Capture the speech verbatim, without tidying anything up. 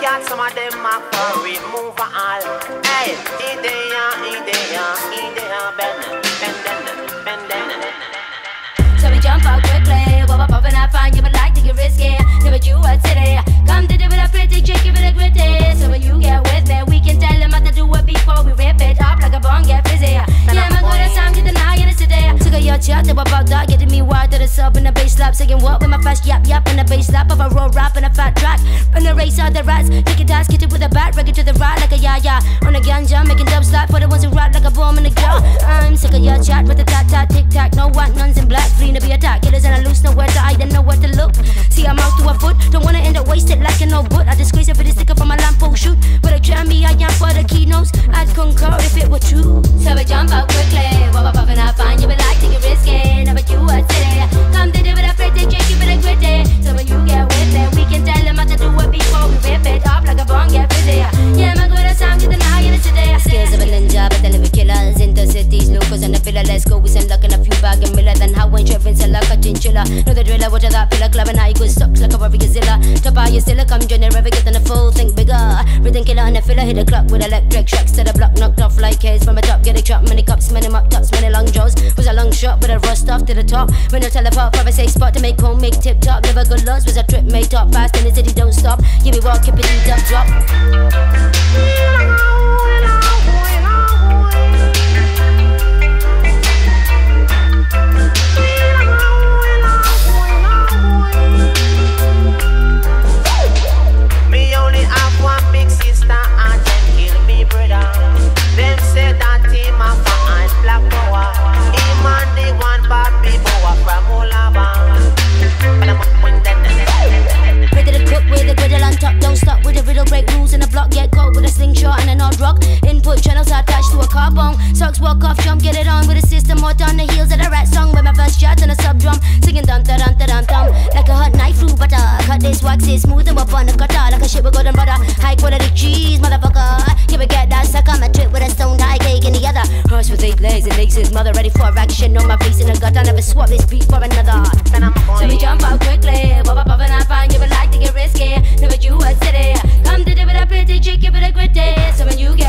got some of them a for remove all. Hey, idea, idea, idea, bend, bend, bend, bend, bend. So we jump out quickly, whoop up and I find you but like to get risky. Never you a city, come to do with a pretty chick, give it a gritty. So when you get with me, we can tell them how to do it before we rip it up like a bong, get busy. Yeah, my good time to deny in the city. Took a yacht chat, they were about that, getting me wired to the sub in the bass slap. Saying what with my fast yap yap in the bass slap of a roll rap and a fat track. Run the race out the rats, take it ass, get it with a bat, reggae to the right like a ya ya. On a ganja, making dub slap for the ones who rap like a bomb in the jaw. I'm sick of your chat with the tat tat tic tac, no white nuns in black, free to be attacked. Killers and I loose, nowhere to hide and nowhere to look. See I'm out to a foot, don't wanna end up wasted like an old boot. I disgrace it for the sticker from my lamppost shoot. But I try me, I am for the keynotes. I'd concur if it were true. So we jump out quickly, whoop up up and I find you but like to get risky. Never you a city, come to do with a pretty chick, give it a gritty. So when you get with it, we can tell them how to do it before we rip it up like a bong, get busy. Yeah, my good sound to the night in the city. Skills of a ninja, but then we killers into cities, locals and the filler. Let's go, we send luck in a few bag and miller. Then how when Trevin sell like a chinchilla. Know the driller, watch that pillar club and how you good sucks like a Robbie Gazilla. Top out your stiller, come join the rev, get on the full, think bigger. Rhythm killer and the filler, hit the clock with electric shocks to the block, knocked off like haze from a top, get a chop, many cups, many mop tops, many long jaws. Was a long shot, but a rust off to the top. When I teleport, for a safe spot to make home, make tip top. Never good loss, was a trip made top, fast in the city, don't stop. Give me walk, keep it in up, drop. Me only have one big sister and them kill me brother. Them say that him a fine black power. Him and the one Bobby Boa from Olaba. Ready to cook with a griddle on top, don't stop with a riddle, break rules in the block, get caught with a slingshot and an odd rock. Input channels attached to a car bone. Socks walk off, jump, get it on with a system, hot on the heels of the rat song. With my first shot and a sub drum, singing dum da dum da dum dum. Like a hot knife through butter, cut this wax it smooth and up on the cutter. Like a shit with golden butter, high quality cheese, motherfucker. Give a get that suck on my trip with a stone high cake in the other. Horse with eight legs and legs his mother ready for action. On my face in the gut, I never swap this beat for another. So we jump out quickly, whoop up up and I find you but like to get risky. Never you a city, come to do with a pretty chick, give it a gritty. So when you get